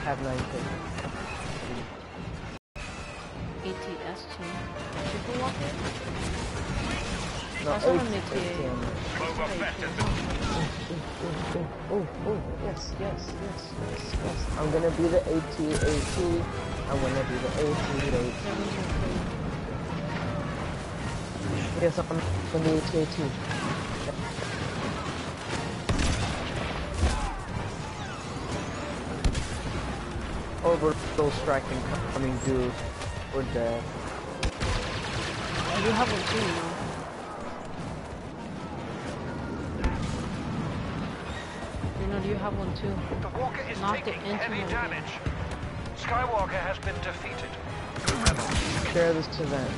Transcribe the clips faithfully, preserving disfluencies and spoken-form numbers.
have nine K. A T S T. Triple walker? No, That's eight, not an A T A. Oh, oh, oh, yes, yes, yes, yes, yes. I'm gonna be the A T A T. I'm gonna be the A T A T. Yes, I'm gonna be A T A T. Orbital striking coming due. We're dead. You have one too, you know. You know, you have one too. The walker is Knocked taking it into heavy him. damage. Skywalker has been defeated. The rebels. Share this event.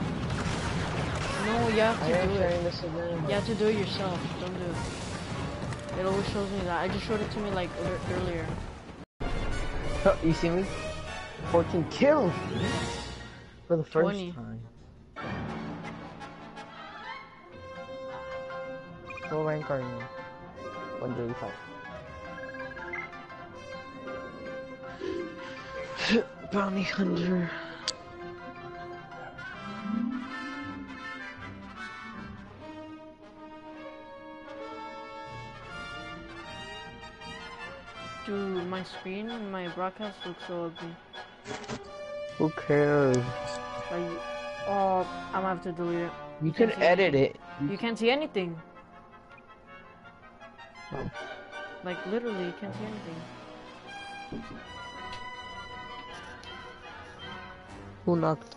No, you have I to am do sharing it. this event. You have to do it yourself. Don't do it. It always shows me that. I just showed it to me like ear- earlier. Oh, you see me? fourteen kills for the first twenty. time. What rank are you? one thirty-five. Bounty hunter. Dude, my screen and my broadcast looks so ugly. Who cares? Like, oh, I'm gonna have to delete it. You can edit it. You can't see anything. Oh. Like, literally, you can't see anything. Who knocked?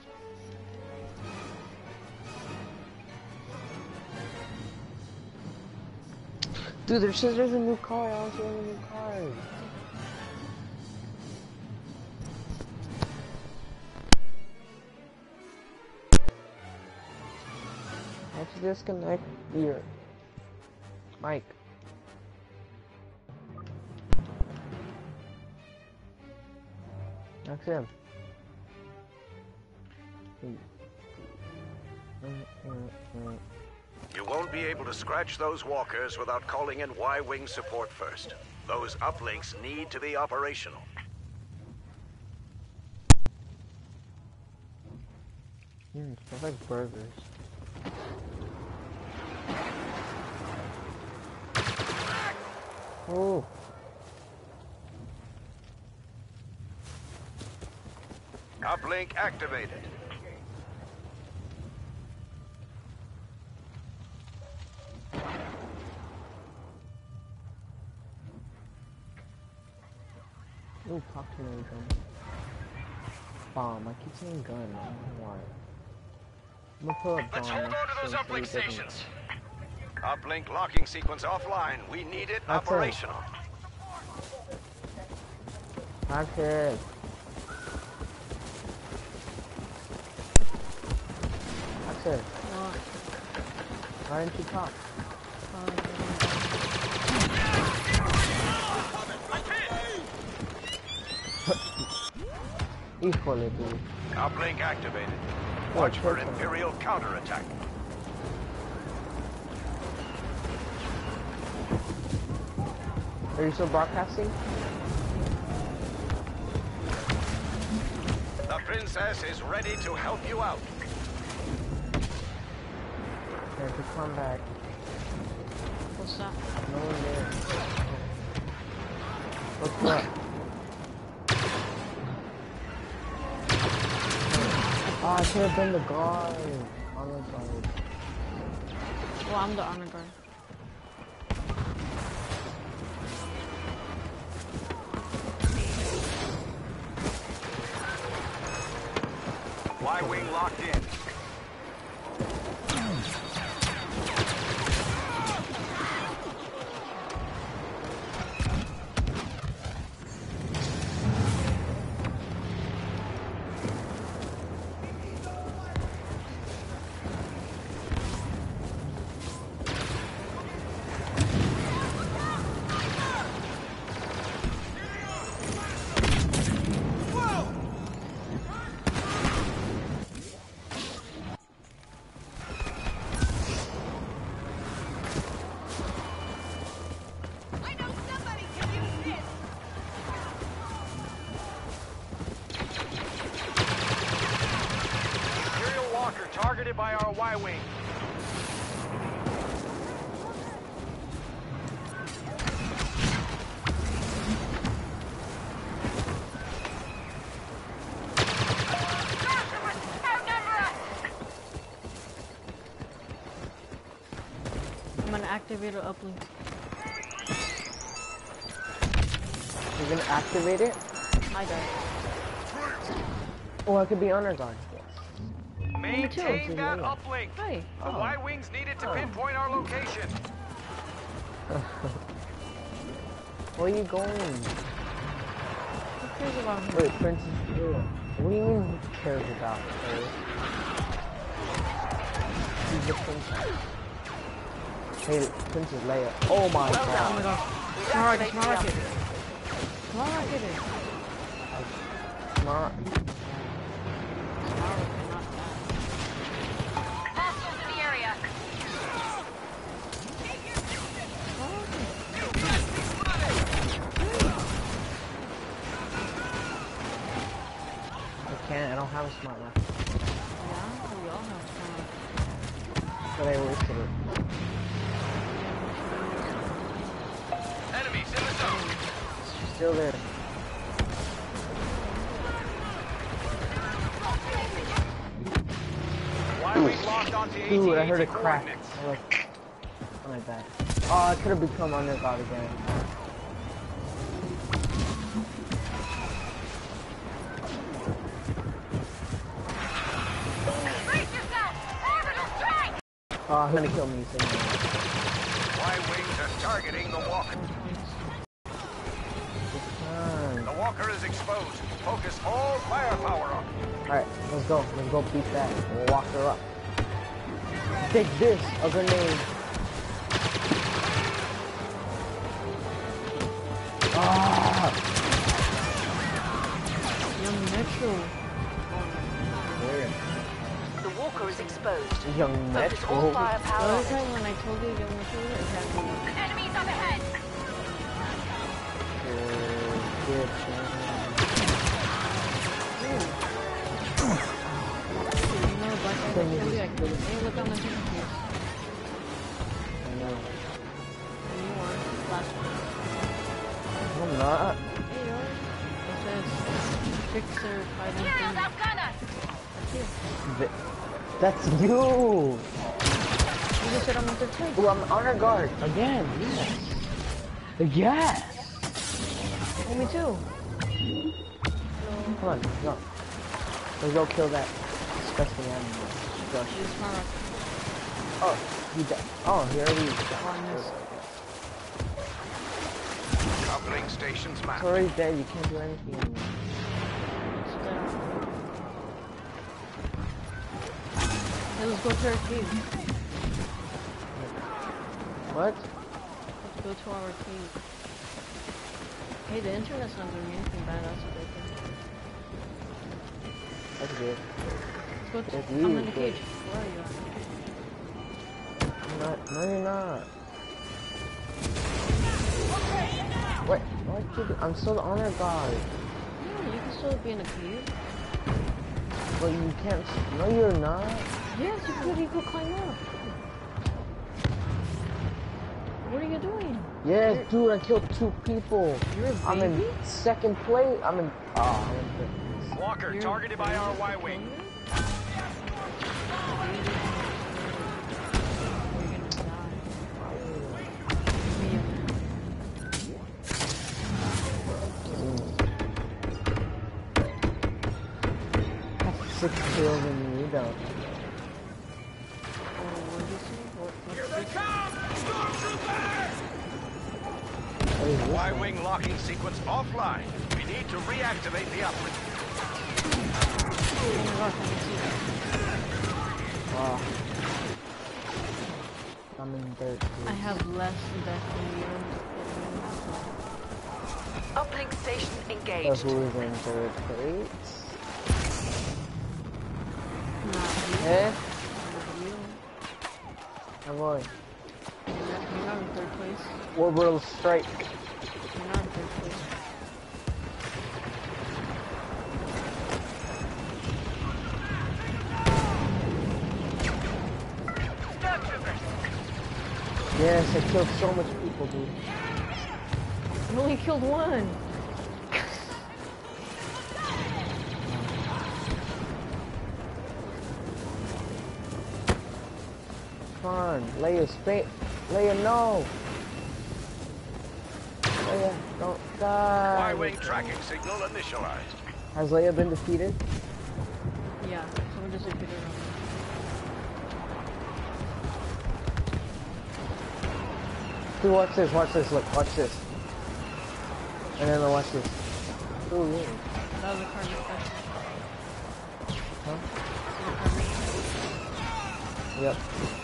Dude, there says there's a new car. I want to see a new car. Let's disconnect your mic. That's him. You won't be able to scratch those walkers without calling in Y-Wing support first. Those uplinks need to be operational. Hmm, smells like burgers. Oh. Uplink activated. Ooh, cocktail gun. Bomb. I keep saying gun. I don't know why. I'm gonna put a bomb. Let's hold on to those so uplink it doesn't- stations. Uplink locking sequence offline. We need it That's it. operational. Active. That's it. No, Why didn't you talk? Equally, dude. Uplink activated. Watch for Imperial counterattack. Are you still broadcasting? The princess is ready to help you out. Here, to come back. what's that? No one there. What's up? Oh, I should have been the guard. Honor guard. Well, I'm the honor guard. Y-Wing locked in. targeted by our Y-Wing. I'm gonna activate an uplink. You're gonna activate it? I died. Oh, I could be honor guard. Maintain that Yeah. uplink. Hey. The Oh. Y-Wings needed to Oh. pinpoint our location. Where are you going? Who cares about him? Wait, Princess Leia. What do you mean who cares about her? She's the princess. Hey, Princess Leia. Oh my Oh my god. gosh. Smart rocket, smart rocket. Smart rocket. Smart. Smart rocket, not Hostiles in the area. I can't, I don't have a smart rocket. Yeah, we all have smart rocket. But I wasted it. Enemies in the zone. She's still there. Y-Wing locked onto Dude, I heard a AT-AT crack. coordinates. I like, oh my bad. Oh, I could have become under god again. Brace yourself! Orbital strike! Oh, I'm gonna kill me. So Y-Wings are targeting the walker. Alright, The walker is exposed. Focus all firepower on. let's go. Let's go beat that. We'll walk her up. Take this, a grenade. Ah! Young Metro. Where? The walker is exposed. Young Focus all Metro. The firepower other on it. time when I told you Young Metro, it had me. Enemies up ahead! Good, You know, Black Eyed Then you Peas, just like, kill it. hey, look on the picture. I know. And you are last one. I'm not. Hey, you are. It says Fixer fighting Heroes thing. outgun us! That's you. Th- That's you! You just said I'm on the tank. Oh, I'm honor guard. Again, yes. Yes! Oh, me too. Come on, let's go. Let's go kill that disgusting animal. Go. Use smart rocket. Oh, he died. Oh, he already Oh, I missed. Coupling stations It's mapped. already dead. You can't do anything anymore. It's there. Hey, let's go to our cave. What? Let's go to our cave. Hey, the internet's not doing anything bad. That's a good thing. That's good. Let's go to. That's I'm you, in the good. cage. Where are you? I'm not. No, you're not. What? What you do? I'm still the honor guard. Yeah, you can still be in a cave. But you can't. No, you're not. Yes, you could. You could climb up. What are you doing? Yes, dude. I killed two people. You're a I'm in baby? second place. I'm in. Oh, I'm in fifth. Walker You're targeted by our baby? Y-Wing. You're gonna die. Six kills in me though. Oh, what did you say? What, what's this? What is this one? Y-Wing locking sequence offline. We need to reactivate the uplink. Oh my gosh, I can see that. Oh. I'm in third. I have less death than you. Uplink station So engaged. who is in third place? Not you. Eh? Not you. Oh boy. You're not, you're not in third place. Orbital strike. You're not in third place. Yes, I killed so much people, dude. You only killed one. Come on, Leia, straight. Leia, no. Leia, don't die. Y-wing tracking signal initialized. Has Leia been defeated? Yeah, someone just defeated her. Dude, watch this, watch this, look, watch this. And then watch this. Ooh, yeah. That was a card special. Huh? Yep.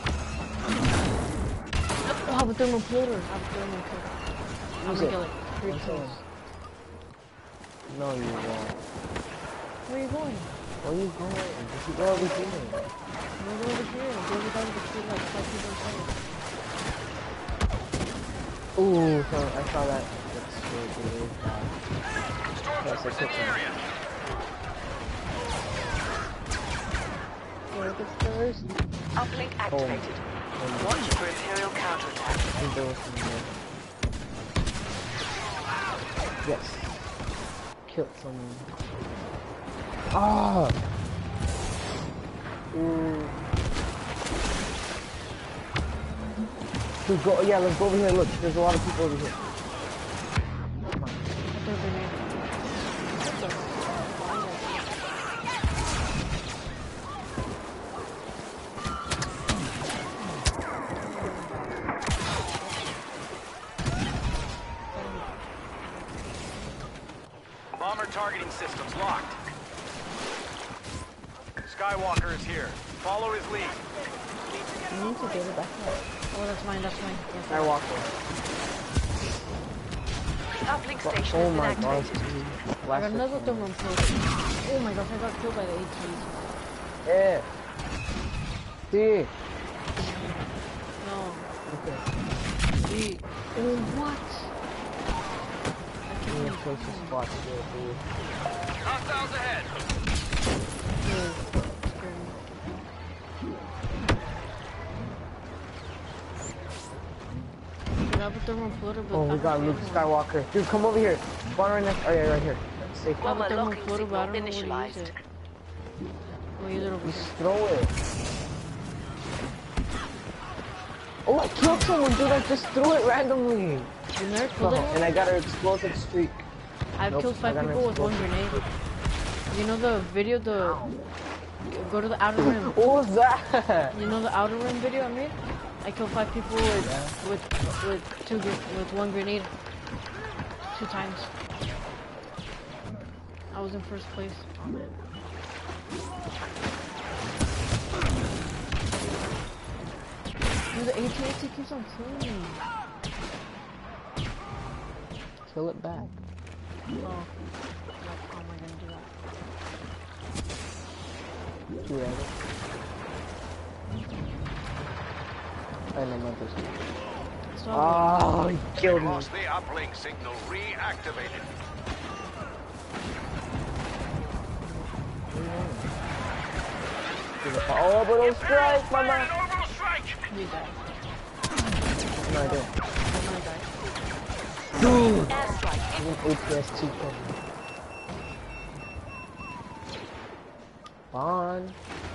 Oh, I have a thermal floater. I have a thermal floater. I'm Use gonna it. kill it. Three Use kills. it. No, you won't. Where are you going? Where are you going? You should go over here. I'm gonna go over here. Go over there to shoot like five people inside. Ooh, so I saw that. That's really, really bad. Yes, I took that. Where the first? Uplink activated. Oh, Watch for Imperial counterattack. I think there was some there. Yes. Killed someone. Ah! Ooh. Dude, go, yeah, let's go over here. Look, there's a lot of people over here. Come on. I threw a grenade. Bomber targeting systems locked. Skywalker is here. Follow his lead. You need to get it back up. Oh, that's mine, that's mine. Yes, I walk The uplink over. station Oh has been my god. activated. I got another thermal floater. Oh my gosh, I got killed by the ATs. Yeah. See. No. Okay. See. Oh, what? I I'm can't gonna place the spot here, dude. Hostiles ahead. do I have a thermal floater, but Oh, I we got don't Luke know where. Skywalker. Dude, come over here. Spawn right next. Oh yeah, right here. That's safe. I have a Bomber thermal locking floater, but I don't know where to signal use initialized. it. We'll use it over Just here. throw it. Oh, I killed someone, dude. I just threw it randomly. You never killed Oh, anyone? and I got an explosive streak. I've Nope, killed I five got an people with one explosive. grenade. You know the video, the... Go to the outer rim. What was that? You know the outer rim video I made? I killed five people with Yeah. with with two gr with one grenade. Two times. I was in first place on it. Dude, the A T A T keeps on killing me. Kill it back. Oh. Like, how am I gonna do that? You ready? I know my business. So, Oh, he killed me. Lost the uplink signal reactivated. Oh, but don't strike, Fire mama. an orbital strike. you died. No, I didn't. I'm gonna die. Dude! Airstrike. I think A P S two killed me. Spawn.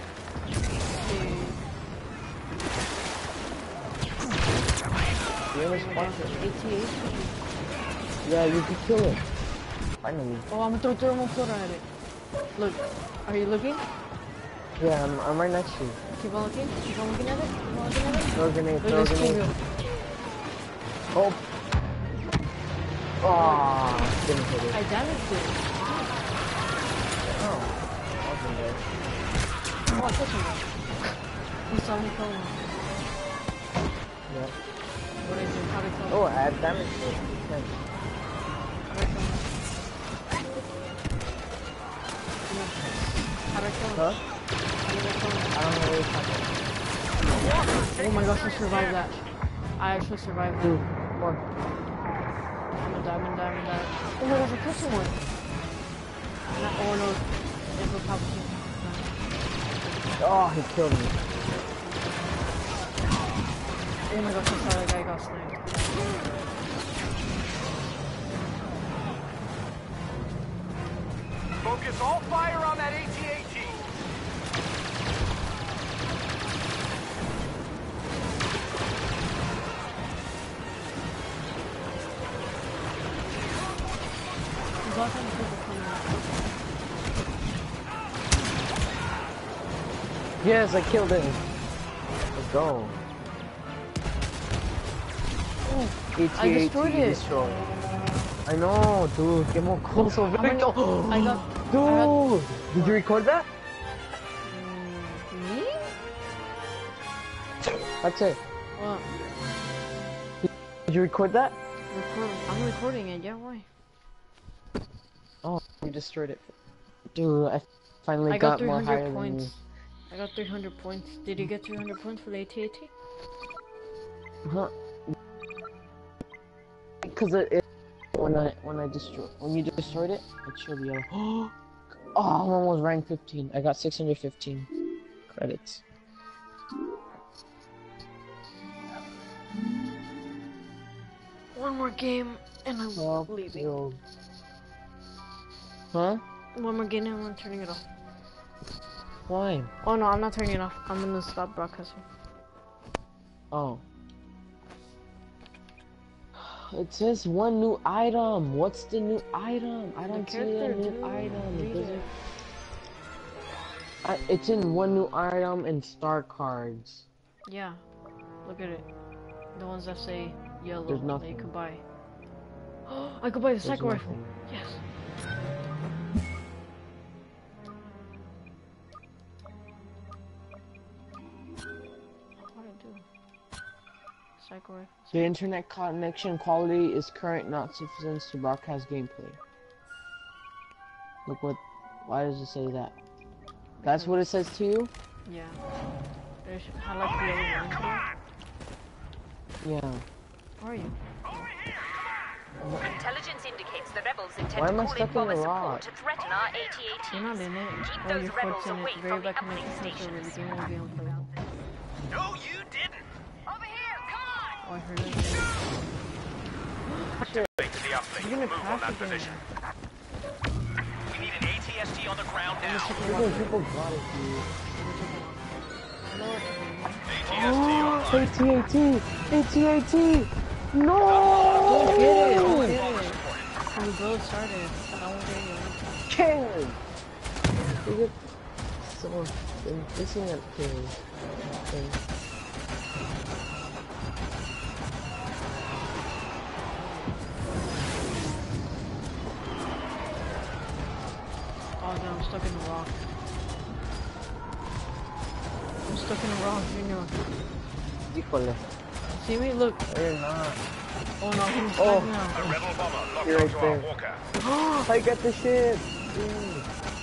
You're in a spawn. A T A T. Yeah, you can kill it. Finally. Oh, I'm gonna throw thermal floater at it. Look, are you looking? Yeah, I'm, I'm right next to you. Keep on looking. Keep on looking at it. Keep on looking at it. Throw a grenade, Look, throw a there's two grenade. real. Oh. Oh, didn't hit it. I damaged it. Oh. Wasn't there. Oh, I touched him. He saw me kill him. Yeah. What did I do? How did I kill him? Oh, I had damage to it. Okay. How did I kill him? How did I kill him? Huh? How did I kill him? I don't know what you're talking Oh my gosh, I survived that. I actually survived that. Dude, come on. I'm gonna die, I'm gonna die, I'm gonna die. Oh my gosh, I killed someone. Not, oh no, Emperor Palpatine. Oh, he killed me. Oh my gosh, I saw that guy got sniped. Focus all fire on that A T A T. There's lots of people coming out. Yes, I killed him. Let's go. I destroyed it. Destroyed. I know, dude. Get more close over. How many- I got... Dude, I got, did you record that? mm, me? That's it. What? Did you record that? Recording. I'm recording it, yeah, why? Oh, you destroyed it. Dude, I finally I got got more higher three hundred than points. you. I got three hundred points. Did you get three hundred points for the A T A T? Huh? Because it, it when I when I destroy when you destroyed it, it showed yellow. Oh, I'm almost rank fifteen. I got six hundred fifteen credits. One more game and I'm Oh, leaving. yo. Huh? One more game and I'm turning it off. Why? Oh no, I'm not turning it off. I'm gonna stop broadcasting. Oh. It says one new item. What's the new item? I don't see a character, new dude. item. Read It doesn't- it. I, it's in one new item and star cards. Yeah, look at it. The ones that say yellow There's that nothing. you could buy. I could buy the There's cycle rifle. nothing. Yes. What did I do? Cycle rifle. The internet connection quality is current, not sufficient to broadcast gameplay. Look what. Why does it say that? That's what it says to you? Yeah. There's, I like the other one here. Yeah. Where are you? Intelligence indicates the rebels intend Why to am I call in stuck in bomber a support rock? to threaten our A T A Ts. You're not in it. Keep Oh, those your rebels foot's in away it. from Very the bad connection uplink filter. The stations. game will be unplayable. No, you didn't. Over here, come on! Oh, I heard it. Activate the uplink. You're gonna Move on crash that again. position. We need an A T S T on the ground I'm now. gonna check it People, out. people got it, dude. No, it's A T S T Oh, online. A T A T! A T A T! No! Don't get it, don't get it. When the build started, I won't get it. King! You get so this isn't king. King. Oh, no, I'm stuck in the rock. I'm stuck in the rock, Junior. Híjole. See me? Look. No, you're not. Oh no, I'm stuck Oh. A now. rebel bomber locked You're right onto our there. walker. I got the ship! Dude.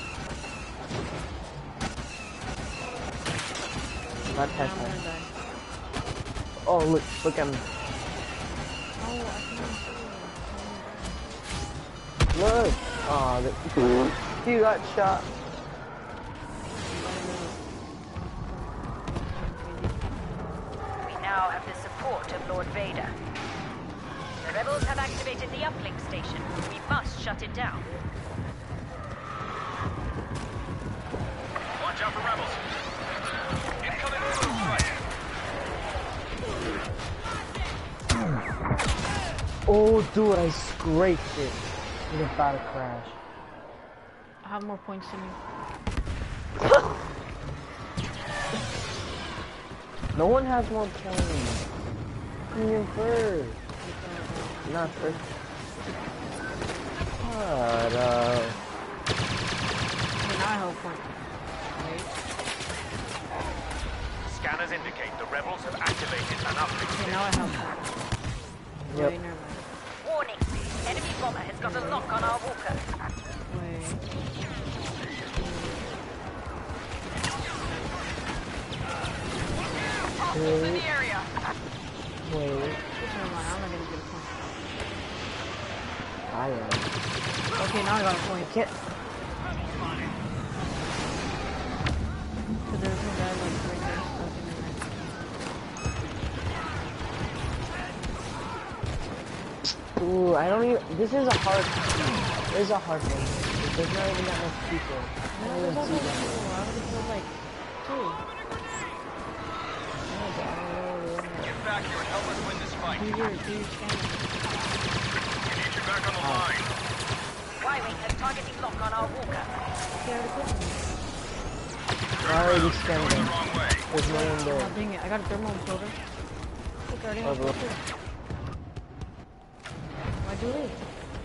Not I'm that gonna time. die. Oh, look, look at me. Oh, I can't Look! Aw, oh, you got shot. We now have the support of Lord Vader. The rebels have activated the uplink station. We must shut it down. Watch out for rebels. Incoming cruise fight. Oh, dude, I scraped it. In a battle crash. I have more points than you. No one has more points. You're first. Not first. But, uh... Okay, now I have a point. Wait. Scanners indicate the rebels have activated an uplink Okay, station. now I have a point. Yep. Wait, never mind. Warning! Enemy bomber has got a lock on our walker. Wait. Hostiles in the area. Wait, Never mind, I'm not gonna get a point. I am. Okay, now I got a point. Can't... Cause there's no guy like right there stuck in the net. Ooh, I don't even. This is a hard. This is a hard one. There's not even that much people. I No, don't there's even not see that them. many people. I already killed like two. No, but I don't know where they Get back here and help us win this fight. are. Do your, do your scanning. We need you back on the line. Y-Wing has targeting lock on our walker. Okay, I already killed them. I already Going scanned the them. wrong way. There's no one Oh, there. dang it. I got a thermal shoulder. Look, I already have Oh, bro. two. Why'd you leave?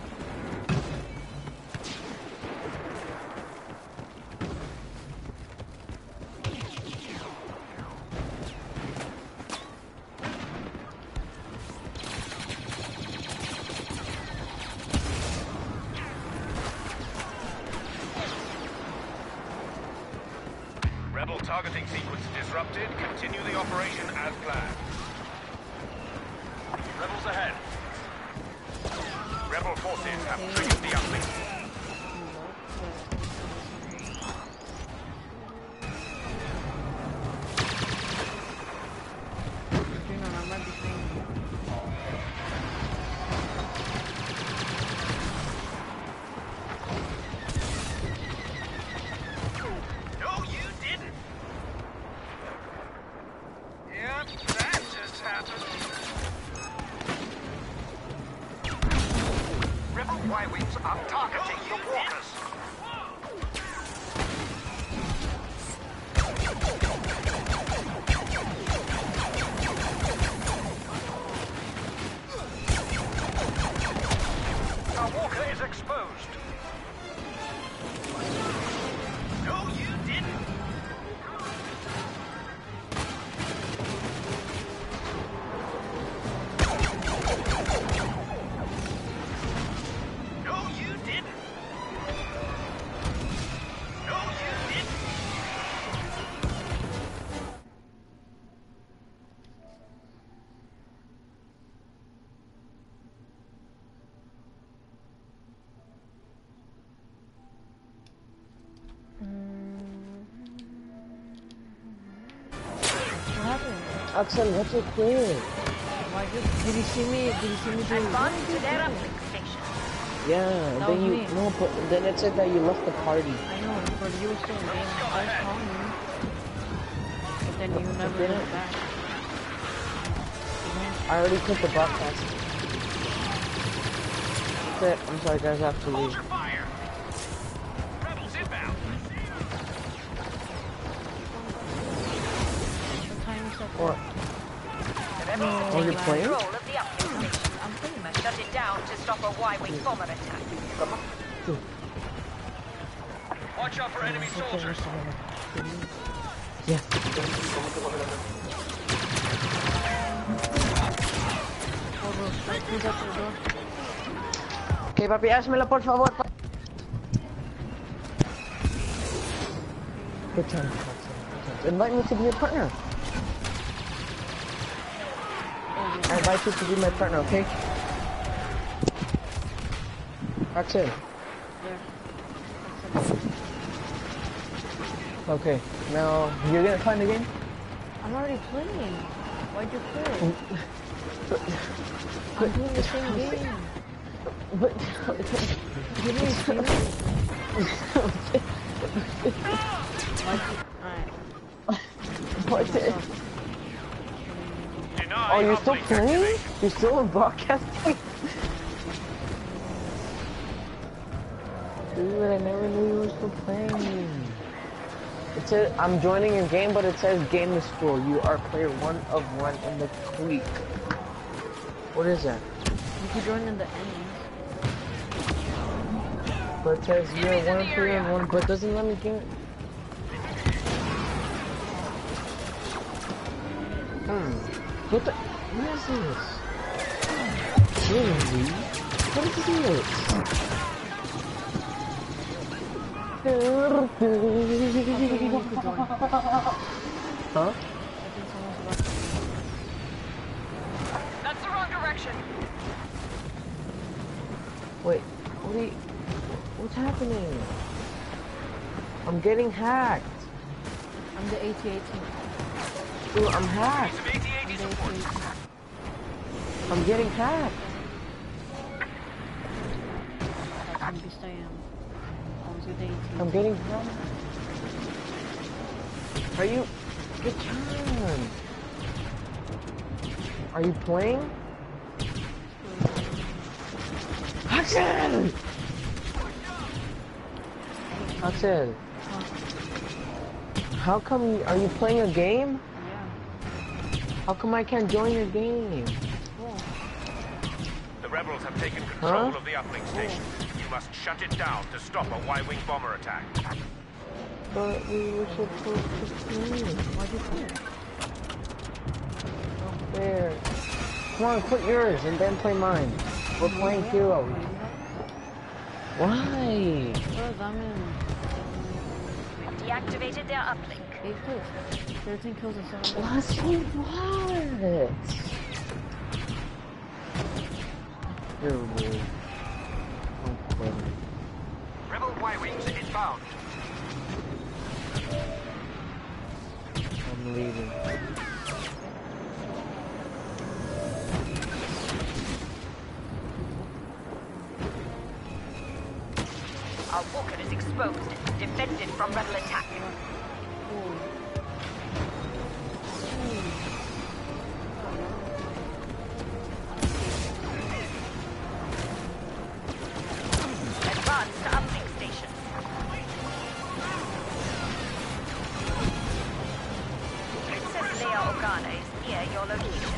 Rebel targeting sequence disrupted. Continue the operation as planned. Rebels ahead. Rebel forces have triggered the uplink. You're not, I'm right behind you. No, you didn't. Yep, that just happened. Rebel Y-Wings are targeting the walkers. Our walker is exposed. No, you didn't. No, you didn't. No, you didn't. What happened? Axel, what's your thing? Why did, did you see me? Did you see me do Advance to their uplink station. Yeah, That then was you me. no, but then it said that you left the party. I know, but you were still in game. I was calling you. But then you never didn't. went back. I already quit the broadcast. That's it. I'm sorry, guys. I have to Hold leave. your fire. Rebels inbound. What time is that? What? The rebels have Oh, you're taken playing? control of the uplink station. I'm pretty much shut it down to stop a Y-Wing bomber attack. Watch out for enemy soldiers. Yeah. Oh, bro, like, who's up to the door? Okay, papi, házmela, por favor. pa- Good time. Good time. Invite me to be your partner. I invite you to be my partner, okay? Axel. There. Okay, now you're gonna find the game? I'm already playing. Why'd you quit? I'm doing the same game. But Give me a stream. Alright. what the- Deny Oh, you're still uplink playing? activation. You're still broadcasting? Dude, I never knew you were still playing. It says, I'm joining your game, but it says game is full. You are player one of one in the week. What is that? You can join in the end. But it says you're Enemies in one the player area. one, but doesn't let me get. Hmm. What the? What is this? Really? What is this? Huh? I think someone's about to... That's the wrong direction. Wait, what are you, what's happening? I'm getting hacked. I'm the A T eighteen. Dude, I'm hacked. Some AT-AT I'm the support. A T eighteen. I'm getting hacked. And beast I am. Always good day. I'm getting hurt. Are you? Good job. Are you playing? Action! Action! How come? You, are you playing a game? Yeah. How come I can't join your game? Cool. The rebels have taken control Huh? of the uplink station. You must shut it down to stop a Y-wing bomber attack. But we were supposed to play. Why'd you play it? Not fair. Come on, quit yours and then play mine. We're playing duo. Why? Because I'm in Deactivated their uplink. eighth place. thirteen kills and seven deaths. Lassie, what? You're rude. I'm quitting. Rebel Y-wings inbound. I'm leaving. Our walker is exposed, defended from rebel attack. Advance to uplink station. Princess Leia Organa is near your location.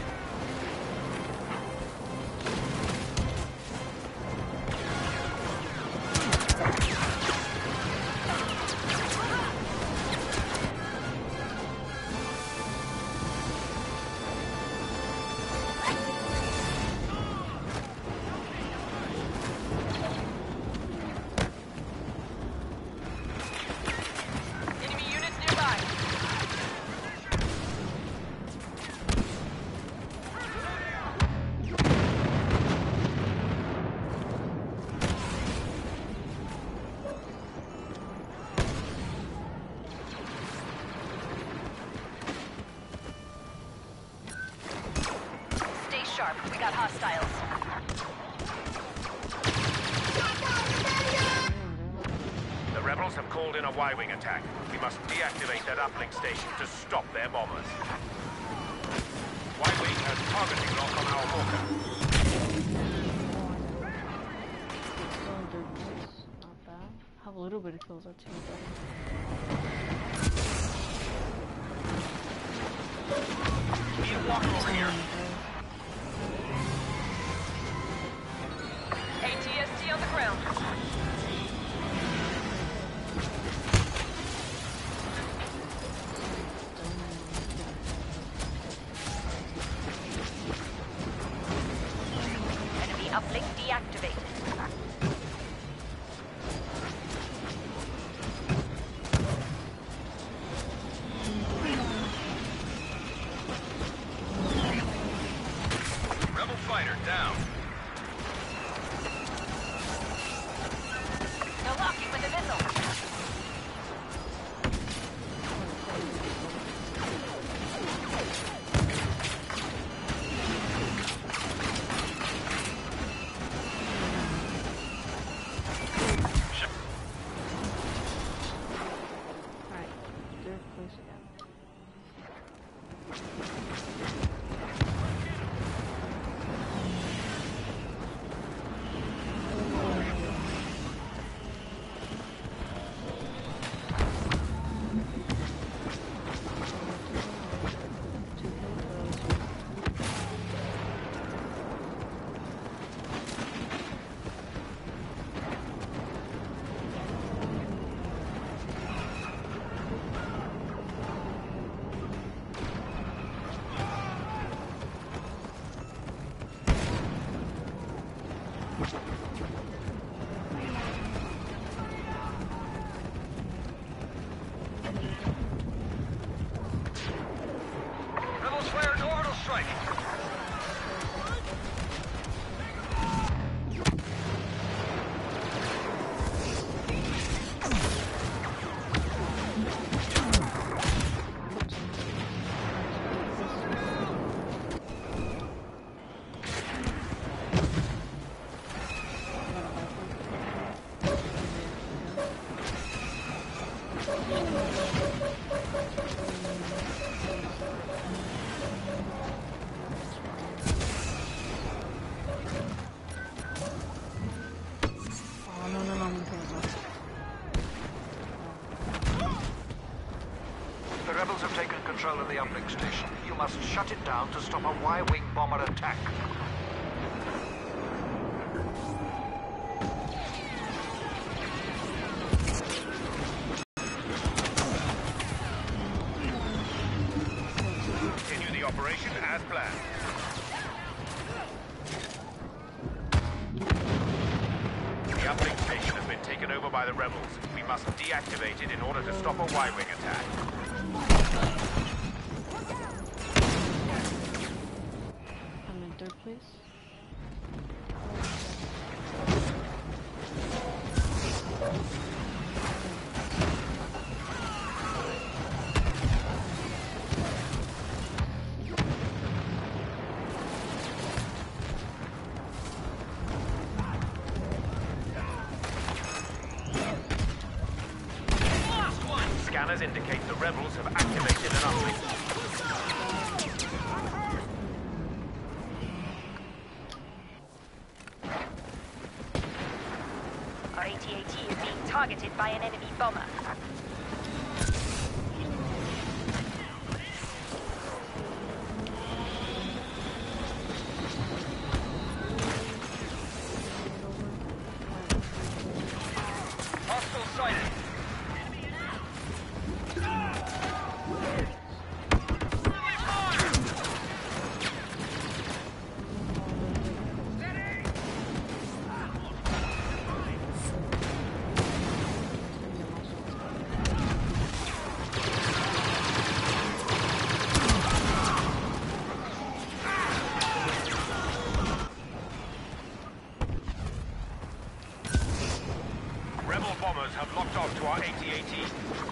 Enemy units nearby. Stay sharp. We got hostiles. The rebels have called in a Y-wing attack. We must deactivate that uplink station to stop their bombers. Y-wing has targeting lock on our walker. It's still in third place. Not bad. Have a little bit of kills, that's too bad. Need a walker over here. A T S T on the ground. Enemy uplink deactivated. Oh, no, no, no, I'm okay. The rebels have taken control of the uplink station. You must shut it down to stop a Y-wing bomber attack. Continue the operation as planned. The uplink station has been taken over by the rebels. We must deactivate it in order to stop a Y-wing attack. I'm in third place. Scanners indicate the rebels have activated an uplink. Our A T A T is being targeted by an enemy bomber. Hostile sighted. Rebel bombers have locked onto our A T A T.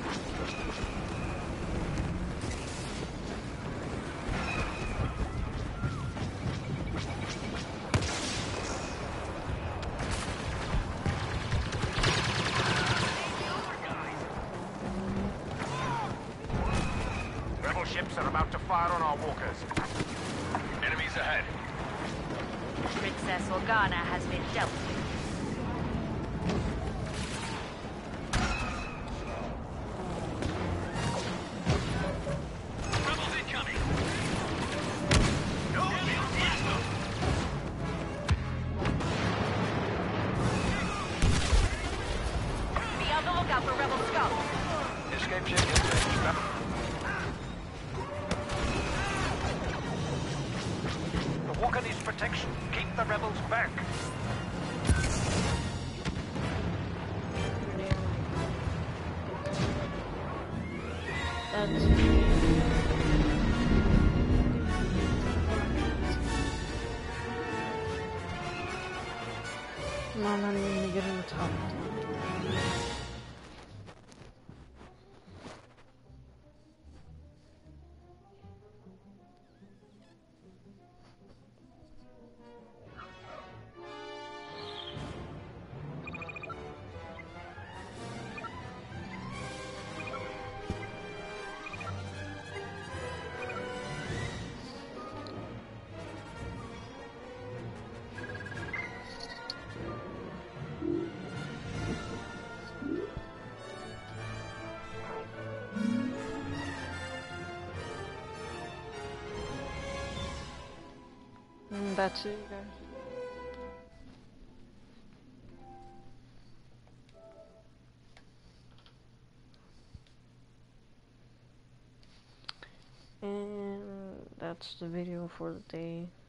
Rebel ships are about to fire on our walkers. Enemies ahead. Princess Organa has been dealt with. Rebels incoming! Be on the lookout for rebel scouts. Escape ship engaged. The walker needs protection. Keep the rebels back. That's... Come on, I need to get in the top. And that's it, guys. And that's the video for the day.